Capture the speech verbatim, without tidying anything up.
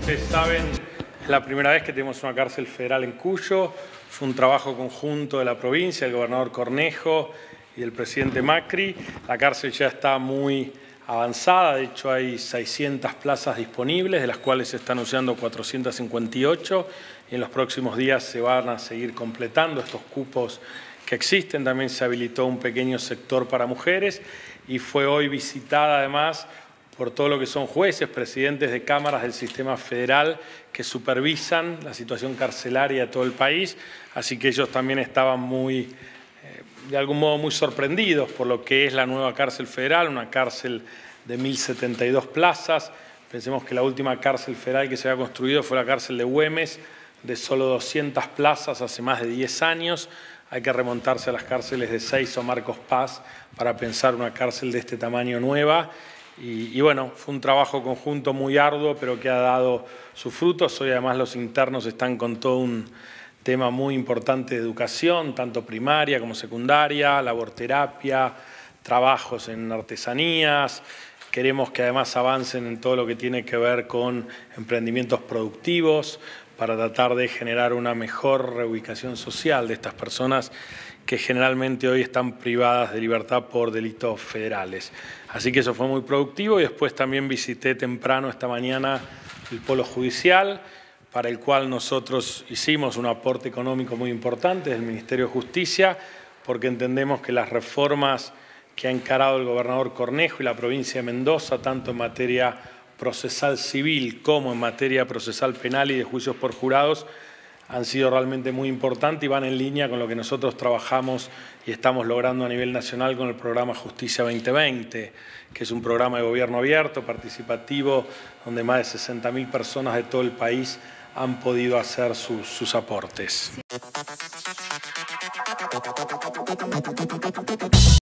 ustedes saben, es la primera vez que tenemos una cárcel federal en Cuyo. Fue un trabajo conjunto de la provincia, el gobernador Cornejo y el presidente Macri. La cárcel ya está muy avanzada, de hecho hay seiscientas plazas disponibles, de las cuales se están usando cuatrocientas cincuenta y ocho, y en los próximos días se van a seguir completando estos cupos que existen. También se habilitó un pequeño sector para mujeres y fue hoy visitada además por todo lo que son jueces, presidentes de cámaras del sistema federal que supervisan la situación carcelaria de todo el país, así que ellos también estaban muy, eh, de algún modo muy sorprendidos por lo que es la nueva cárcel federal, una cárcel de mil setenta y dos plazas. Pensemos que la última cárcel federal que se había construido fue la cárcel de Güemes, de solo doscientas plazas hace más de diez años. Hay que remontarse a las cárceles de Seiza o Marcos Paz para pensar una cárcel de este tamaño nueva. Y, y bueno, fue un trabajo conjunto muy arduo, pero que ha dado sus frutos. Hoy además los internos están con todo un tema muy importante de educación, tanto primaria como secundaria, laborterapia, trabajos en artesanías. Queremos que además avancen en todo lo que tiene que ver con emprendimientos productivos para tratar de generar una mejor reubicación social de estas personas que generalmente hoy están privadas de libertad por delitos federales. Así que eso fue muy productivo y después también visité temprano esta mañana el Polo Judicial, para el cual nosotros hicimos un aporte económico muy importante del Ministerio de Justicia, porque entendemos que las reformas que ha encarado el gobernador Cornejo y la provincia de Mendoza, tanto en materia procesal civil como en materia procesal penal y de juicios por jurados, han sido realmente muy importantes y van en línea con lo que nosotros trabajamos y estamos logrando a nivel nacional con el programa Justicia veinte veinte, que es un programa de gobierno abierto, participativo, donde más de sesenta mil personas de todo el país han podido hacer sus, sus aportes. Sí.